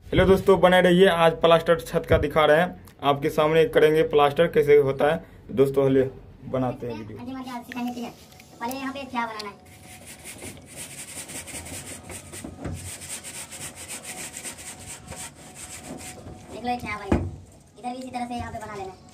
Hello दोस्तों, बने रहिए। आज प्लास्टर छत का दिखा रहे हैं, आपके सामने करेंगे प्लास्टर कैसे होता है। दोस्तों हले बनाते हैं वीडियो। पहले यहाँ पे क्या बनाना है। देख लो क्या बन गया। इधर भी इसी तरह से यहाँ पे बना लेना है।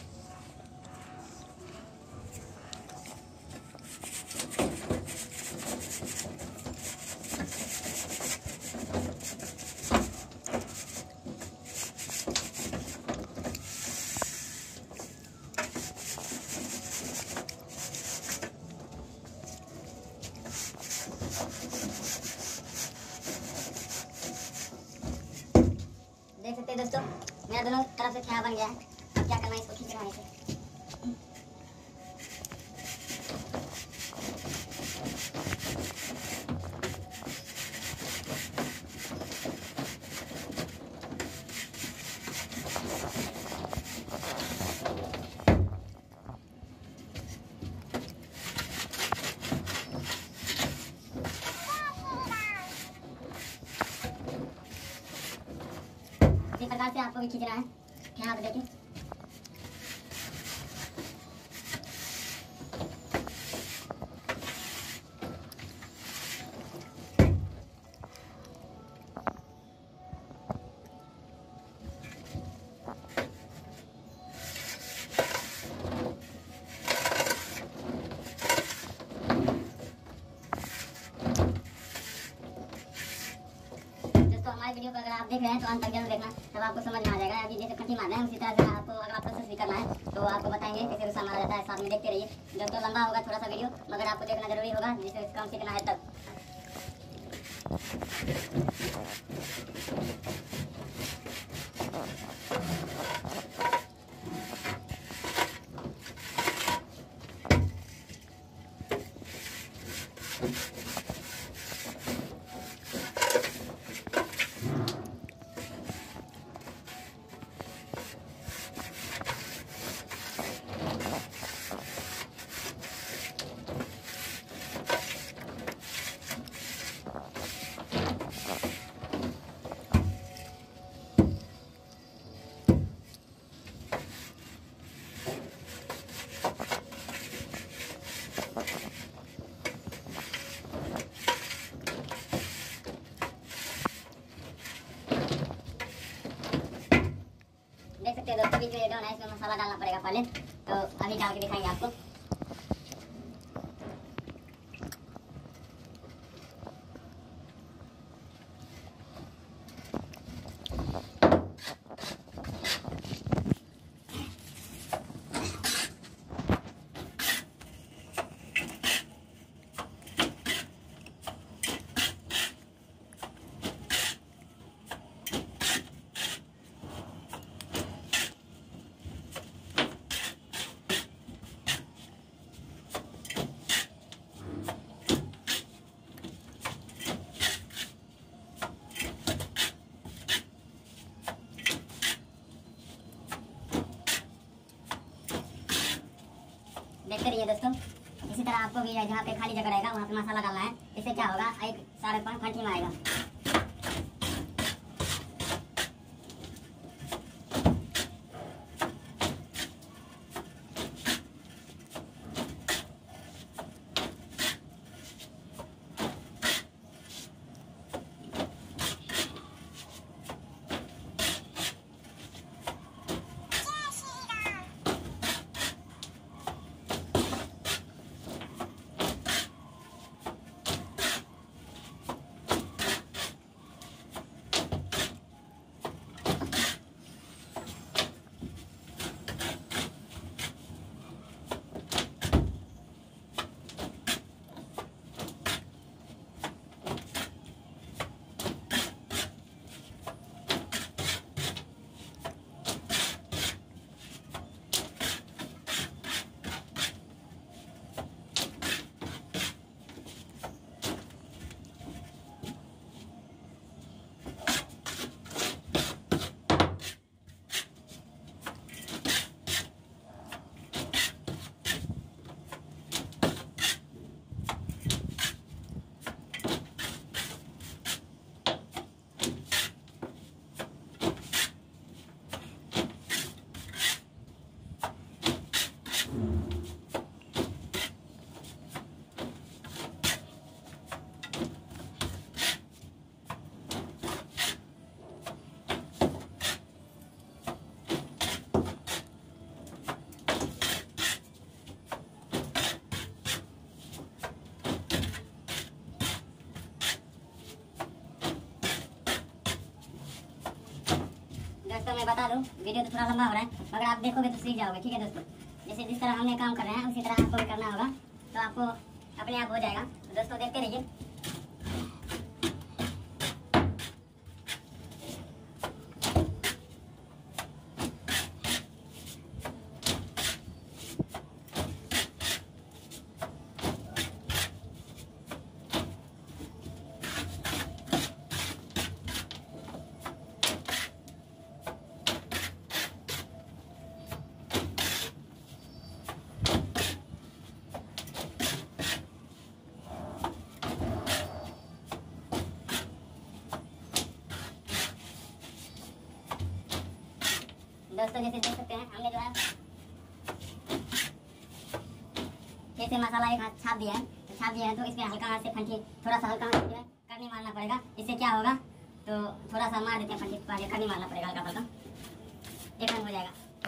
देख सकते हैं दोस्तों, मेरा दोनों तरफ से छाया बन गया है। अब क्या करना है, इसको खींचना है इसे। इसी प्रकार से आपको भी खींचना है। यहाँ पे देखिए, हमारे वीडियो को अगर आप देख रहे हैं तो अंत तक जरूर देखना, तब आपको समझ में आ जाएगा। अभी जैसे खट्टी मारना है उसी तरह से आपको अगर आप प्रोसेस भी करना है तो आपको बताएंगे कैसे रुसा मारा जाता है। साथ में देखते रहिए। जब तो लंबा होगा थोड़ा सा वीडियो, मगर आपको देखना जरूरी होगा जिसे कम सीखना है तब। देख सकते हैं दोस्तों, बीच में डालना है, इसमें मसाला डालना पड़ेगा पहले, तो अभी डाल के दिखाएंगे आपको। देखते रहिए दोस्तों। इसी तरह आपको भी जहाँ पे खाली जगह रहेगा वहाँ पे मसाला डालना है। इससे क्या होगा, एक सारे पान खंटी में आएगा। मैं बता दूं, वीडियो तो थोड़ा लंबा हो रहा है, मगर आप देखोगे तो सीख जाओगे। ठीक है दोस्तों, जैसे जिस तरह हमने काम कर रहे हैं उसी तरह आपको भी करना होगा, तो आपको अपने आप हो जाएगा। तो दोस्तों देखते रहिए। दोस्तों जैसे देख सकते हैं हमने जो है फिर से मसाला एक हाथ छाप दिया है, तो छाप दिया है तो इसमें हल्का हाथ से फंटी, थोड़ा सा हल्का हाथ जो है करनी मारना पड़ेगा। इससे क्या होगा, तो थोड़ा सा मार देते हैं फंटी, आगे करनी मारना पड़ेगा हल्का हल्का, एक रंग हो जाएगा।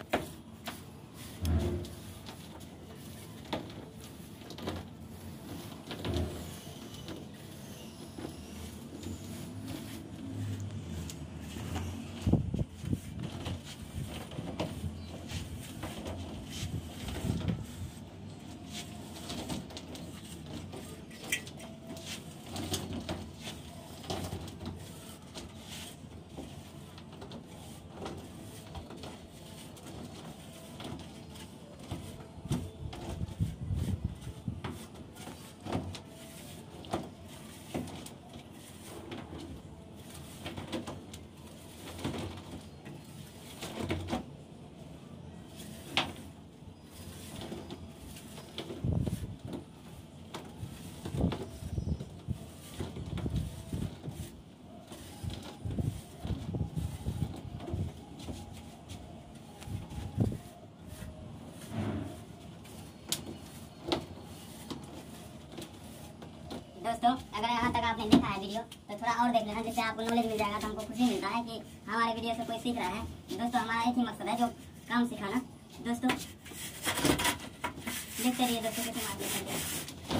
दोस्तों अगर यहाँ तक आपने देखा है वीडियो, तो थोड़ा और देख लेना, जिससे आपको नॉलेज मिल जाएगा। तो हमको खुशी मिलता है कि हमारे वीडियो से कोई सीख रहा है। दोस्तों हमारा एक ही मकसद है, जो काम सिखाना। दोस्तों देखते रहिए दोस्तों कैसे मारते हैं।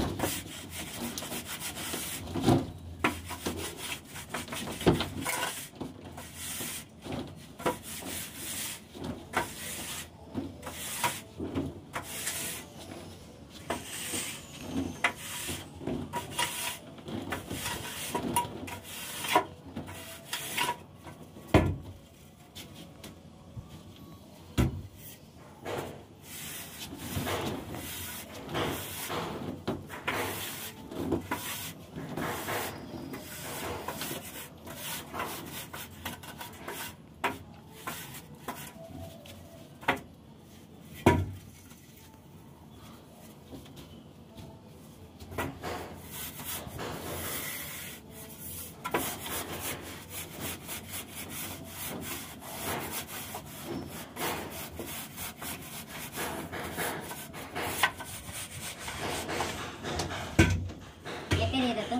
देखते रहिए दोस्तों।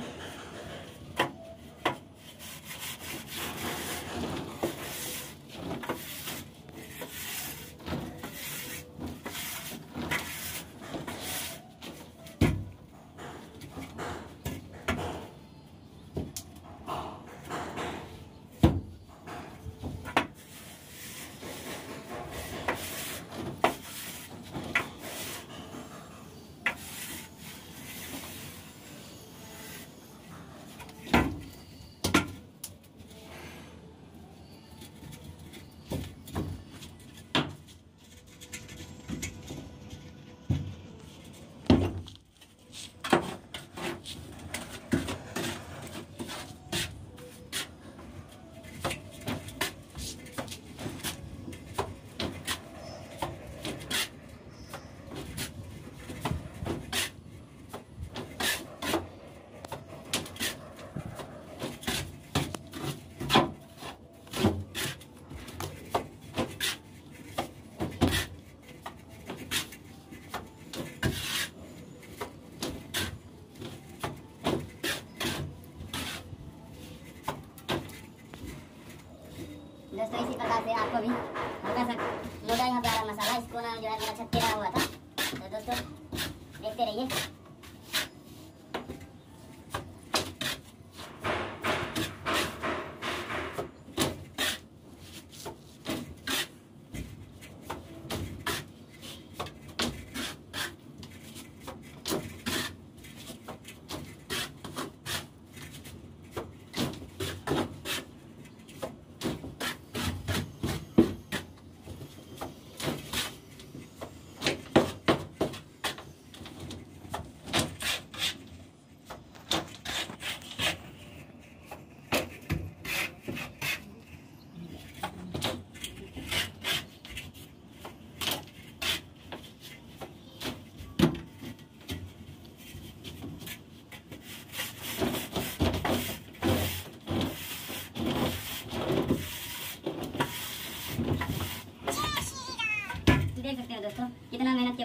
दोस्तों इसी प्रकार से आपको भी हल्का सा मोटा यहाँ प्यारा मसाला, इसको ना जो है मेरा छत्तीरा हुआ था। तो दोस्तों देखते रहिए।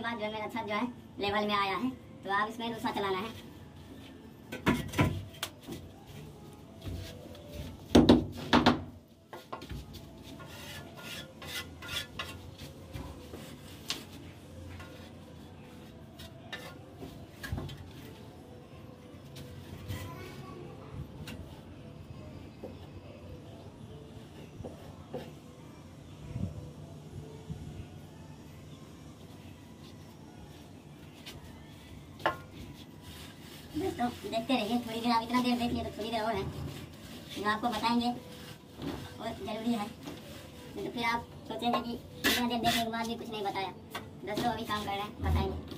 बाद जो है मेरा छत जो है लेवल में आया है। तो आप इसमें दूसरा चलाना है। दोस्तों देखते रहिए, थोड़ी देर आप इतना देर देख लिए तो थोड़ी देर और है जो आपको बताएंगे और ज़रूरी है। तो फिर आप सोचेंगे कि इतना देर देखने के बाद भी कुछ नहीं बताया। दोस्तों अभी काम कर रहे हैं, बताएंगे।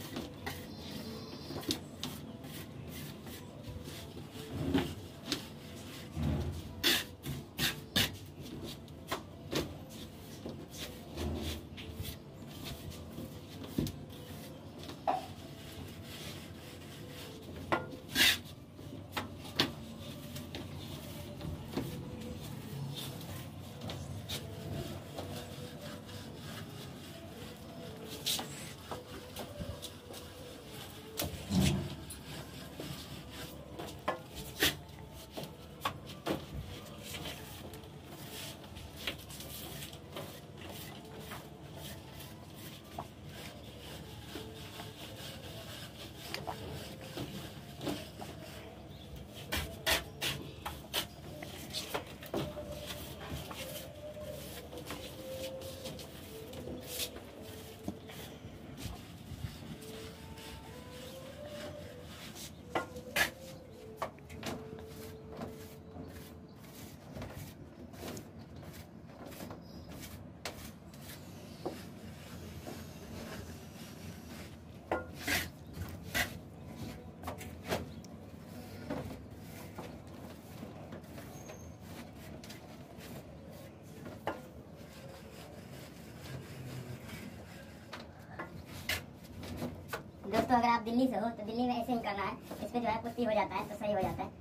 दोस्तों अगर आप दिल्ली से हो तो दिल्ली में ऐसे ही करना है, इस पे जो है पुट्टी हो जाता है तो सही हो जाता है।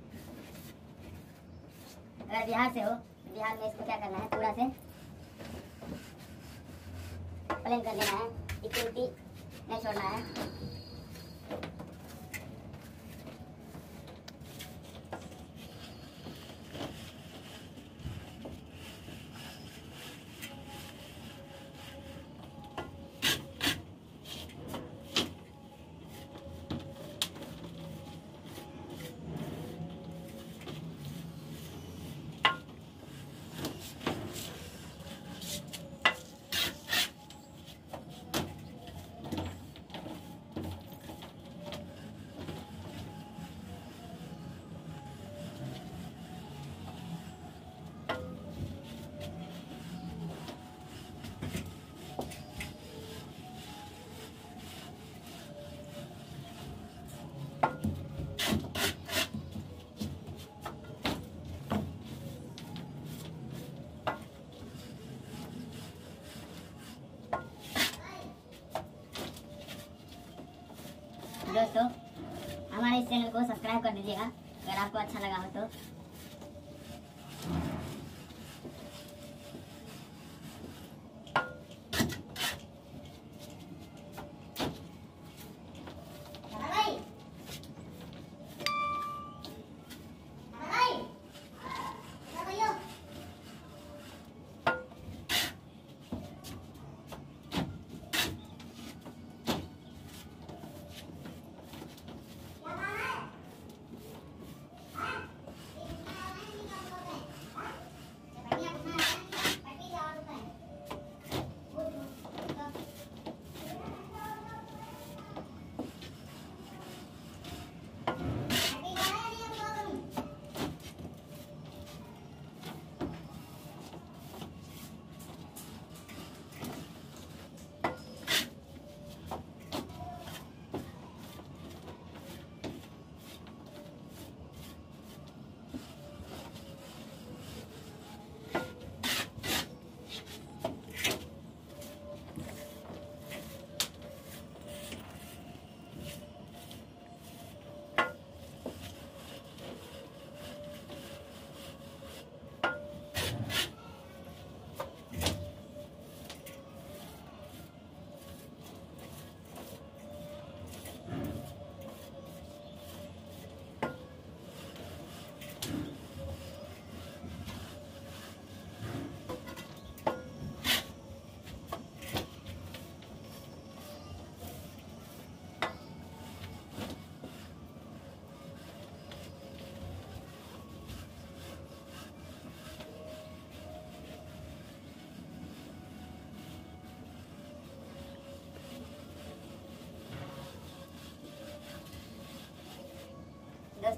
अगर बिहार से हो तो बिहार में इसको क्या करना है, पूरा से प्लेन कर देना है, इक्वलिटी नहीं छोड़ना है। दोस्तों हमारे इस चैनल को सब्सक्राइब कर दीजिएगा अगर आपको अच्छा लगा हो तो।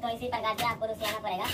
दोस्तों इसी प्रकार से आपको रुसियाना पड़ेगा।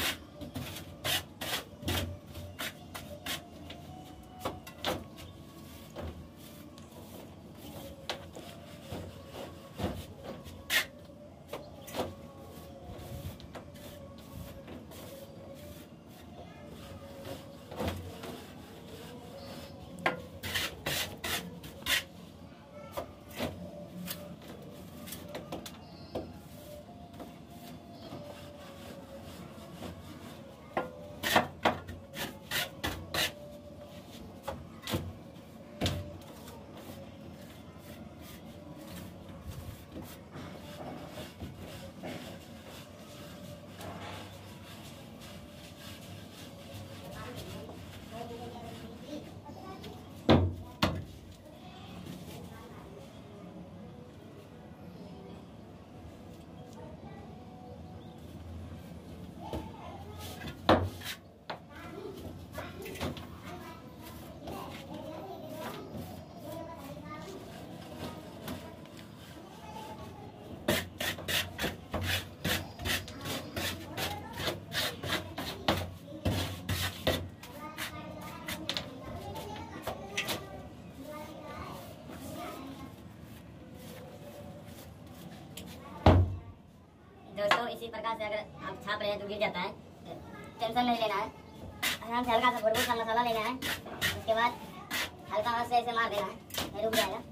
दोस्तों इसी प्रकार से अगर आप छाप रहे हैं तो गिर जाता है, टेंशन नहीं लेना है। आराम से हल्का सा भुरभुर सा मसाला लेना है, उसके बाद हल्का हाथ से ऐसे मार देना है, रुक जाएगा।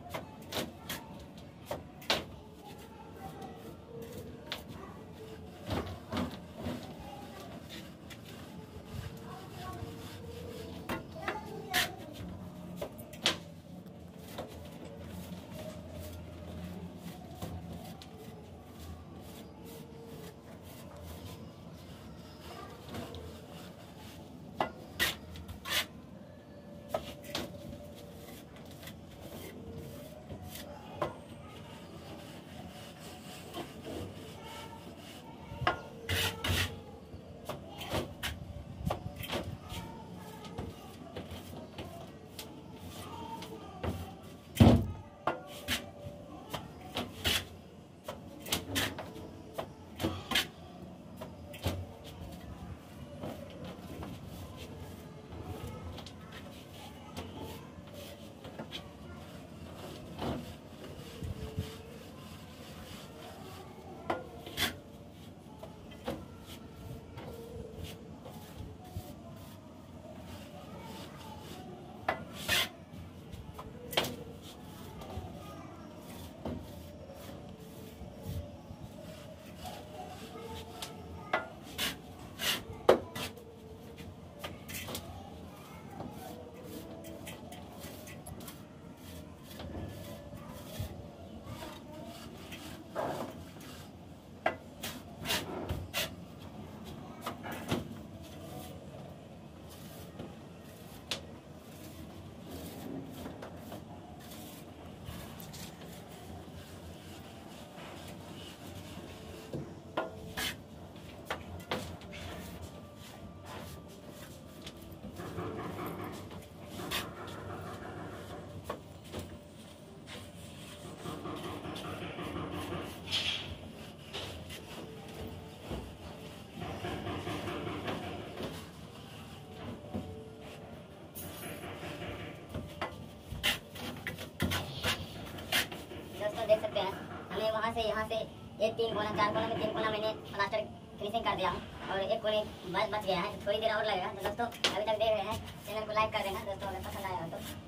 देख सकते हैं हमें वहाँ से यहाँ से एक 3 कोना 4 कोना में 3 कोना मैंने प्लास्टर फिनिशिंग कर दिया हूँ और एक कोने बच गया है, थोड़ी देर और लगेगा। तो दोस्तों अभी तक देख रहे हैं, चैनल को लाइक कर देना दोस्तों अगर पसंद आया हो तो।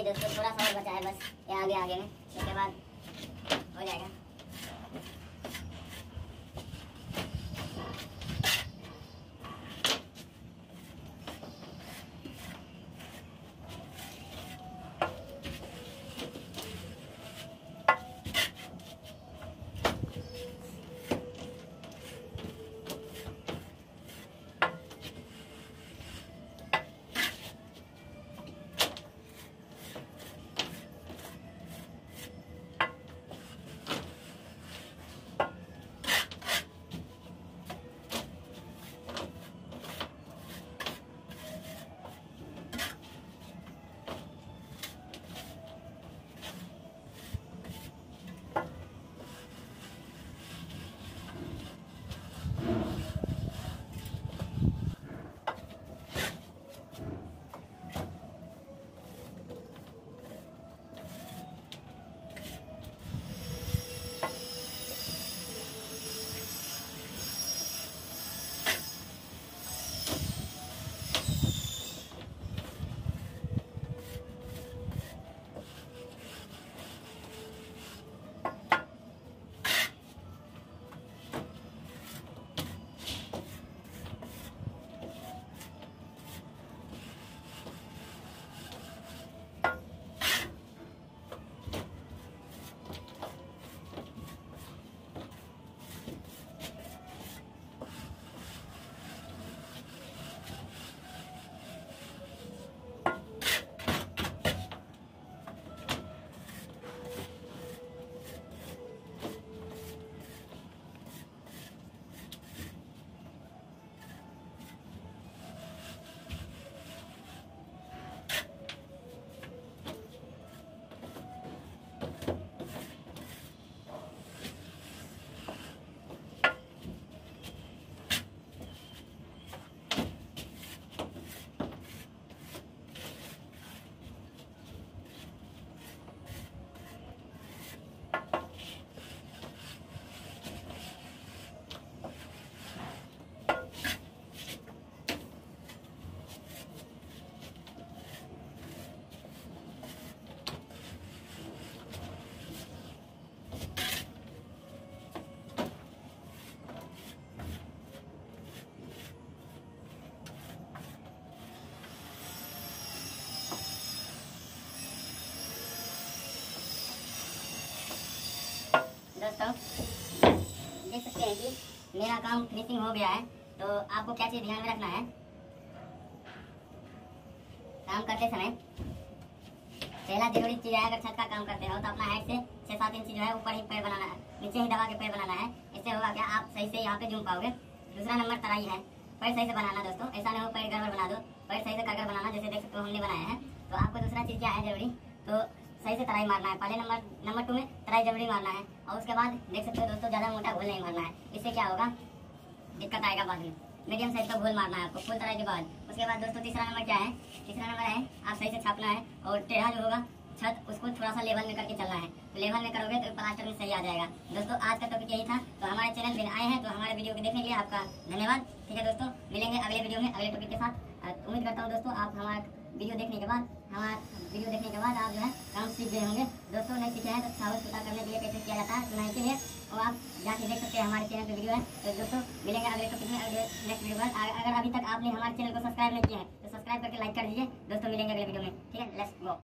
दोस्तों, थोड़ा सा और बचा है बस, ये आगे आगे में, उसके बाद हो जाएगा। दोस्तों देख सकते हैं कि मेरा काम फिनिशिंग हो गया है। तो आपको क्या चीज़ ध्यान में रखना है, काम करते समय पहला जरूरी चीज़ है, अगर छत का काम करते हो तो अपना हाइट से 6-7 इंच जो है ऊपर ही पैर बनाना है, नीचे ही दबा के पैर बनाना है। इससे होगा क्या, आप सही से यहाँ पे जूम पाओगे। दूसरा नंबर तराई है, पैर सही से बनाना दोस्तों, ऐसा नहीं हो पैर गड़बड़ बना दो, पैर सही से करके बनाना। जैसे देख सकते हो हमने बनाया है। तो आपको दूसरा चीज़ क्या है जरूरी, तो सही से तराई मारना है। पहले नंबर 2 में तराई जरूरी मारना है। और उसके बाद देख सकते हो दोस्तों, ज़्यादा मोटा घोल नहीं मारना है, इससे क्या होगा, दिक्कत आएगा बाद में। मीडियम साइज का घोल मारना है आपको फुल तराई के बाद। उसके बाद दोस्तों तीसरा नंबर क्या है, तीसरा नंबर है आप सही से छापना है, और टेढ़ा जो होगा छत उसको थोड़ा सा लेवल में करके चलना है। तो लेवल में करोगे तो प्लास्टर में सही आ जाएगा। दोस्तों आज का टॉपिक यही था। तो हमारे चैनल पर आए हैं तो हमारे वीडियो को देखने के लिए आपका धन्यवाद। ठीक है दोस्तों, मिलेंगे अगले वीडियो में अगले टॉपिक के साथ। उम्मीद करता हूँ दोस्तों आप हमारा वीडियो देखने के बाद आप जो है काम सीख गए होंगे। दोस्तों नहीं सीखे हैं तो साबुत सुथरा करने के लिए कैसे किया जाता है सुनाई के लिए, और आप जाके देख सकते हैं हमारे चैनल पे वीडियो है। तो दोस्तों मिलेंगे अगले टॉपिक में अगले नेक्स्ट वीडियो में। अगर अभी तक आपने हमारे चैनल को सब्सक्राइब नहीं किया है तो सब्सक्राइब करके लाइक कर दीजिए। दोस्तों मिलेंगे अगले वीडियो में। ठीक है, लेट्स गो।